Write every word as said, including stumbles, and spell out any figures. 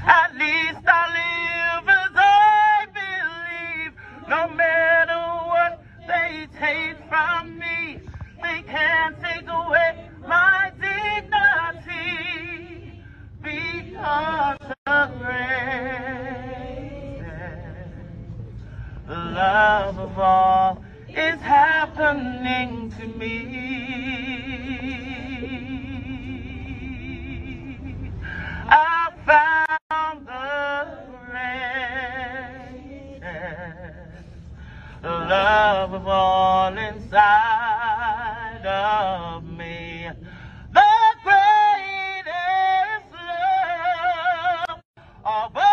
At least I live as I believe. No matter what they take from me, they can't take away my dignity, because the greatest love of all is happening to me. I found the greatest love of all inside of me. The greatest love of all.